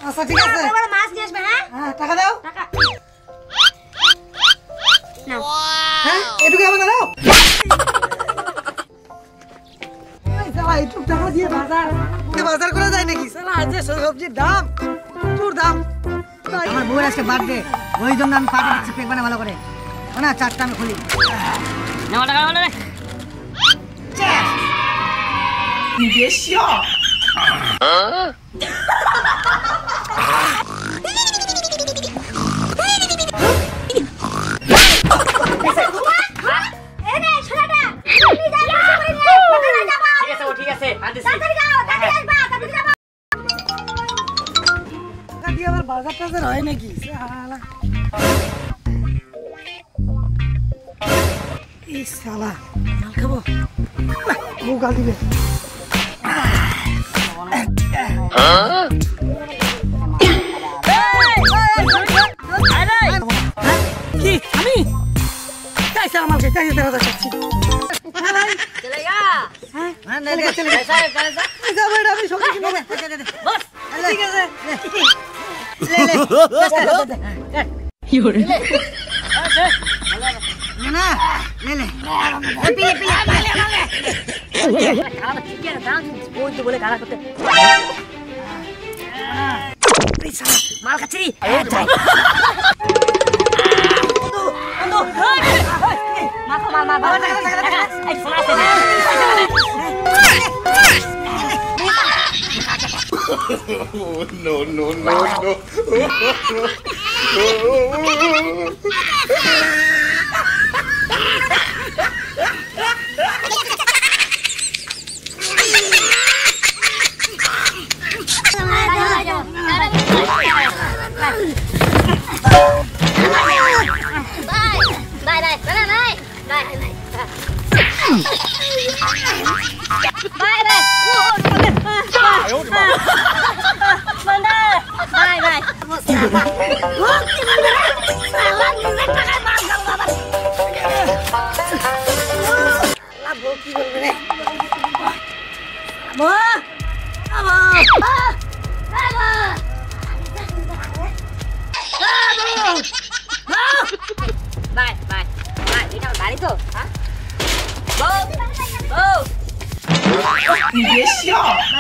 আচ্ছা ঠিক আছে বড় মাছ নিয়ে আসবে হ্যাঁ হ্যাঁ টাকা দাও টাকা নাও হ্যাঁ এটুকু আমাকে দাও এই শালা একটু টাকা দিয়ে বাজার করে যায় নাকি শালা আজ যে সবজির দাম প্রচুর দাম আমার বউয়ের আজকে বার্থডে ওই জন্য আমি পার্টি দিচ্ছি কেক বানা ভালো করে না চারটা আমি খুলি নাও টাকা নাও রে 你别笑。 বাজার টাজার হয় নাকি এই শালা মাল খাবো বউ গাল দিবে কি আমি कैसे माल के कैसे तेरा चाची चलेगा हां चलेगा ऐसा ऐसा ऐसा बेटा अभी छोड़ के दे बस ठीक है ले योरे ना ले पीले खाना ठीक है ना बोल तो बोले खाना करते माल कचरी No. 你别笑。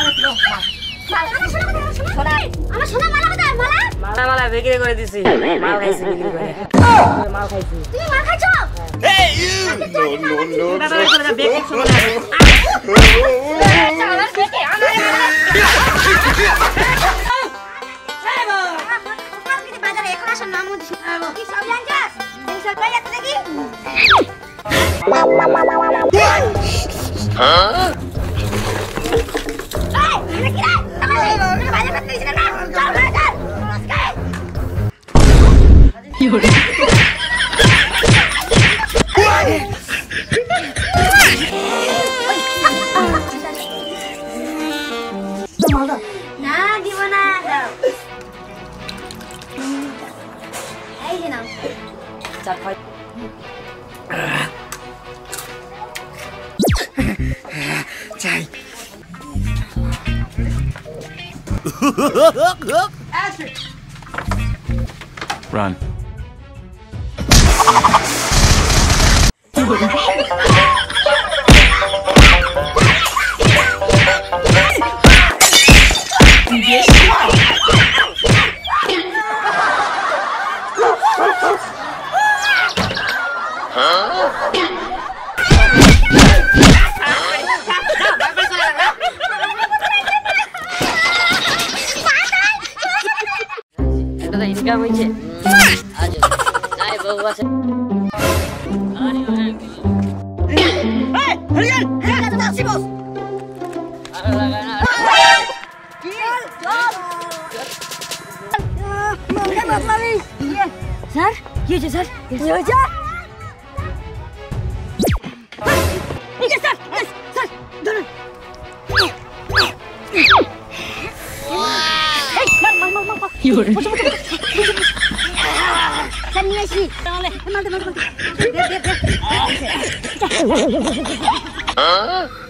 মালা বিক্রি করে দিছি মাল খাইছি বিক্রি করে মাল খাইছি তুমি মাল খাইছো Hey you! No. দাদা করে বেক এক সময় চালা বেকে আমার বাজারে এখন আসা নাম দিছি কি সব জানছস এই সব কই আছে দেখি Huh? না দিব না এই যে নাও চার খাই চাই Run. এটা ইনকাম হইছে আজ যাই বউ আছে হরিয়ান হ্যাঁ তো আসি বস আরে লাগা না কি জব মামা স্যার কি হয়েছে স্যার কি হয়েছে এই যে স্যার স্যার ধরুন Yuri. স্যার নিয়ে আসি তাহলে মালতে দে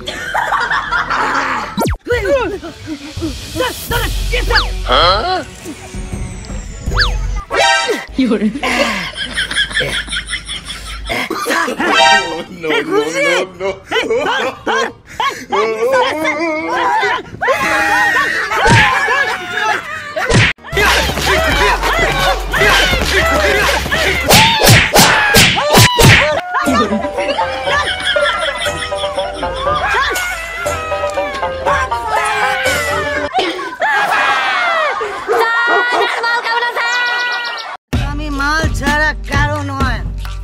Huh? no, no, আমি মাল ছাড়া কারো নয়।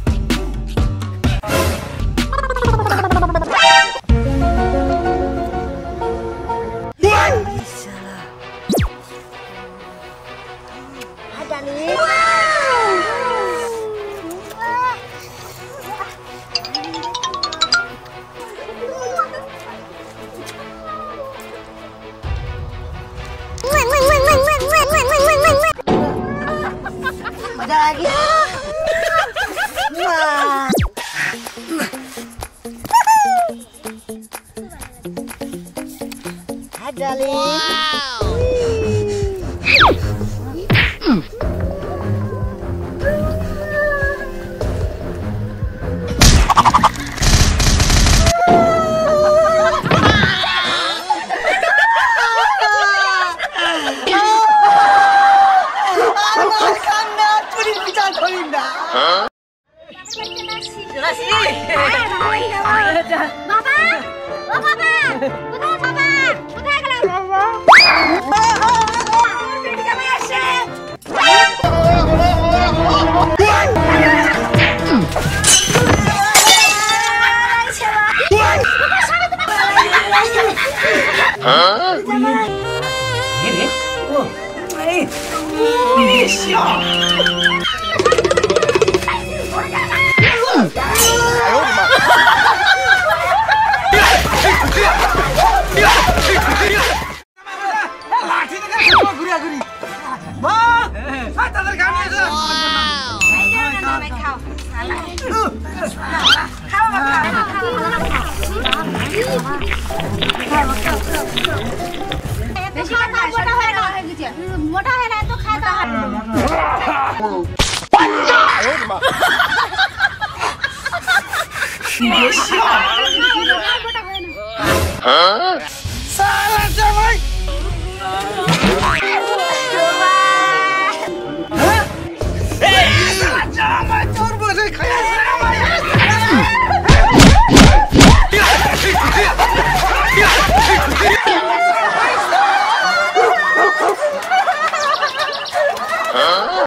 मजा आ गया। Hi darling. বাবা ও বাবা কোথায় গেল বাবা পেটে জামাই আসছে মোটা হয়ে না তো খাতা साला जमाई। चोर बोले खाया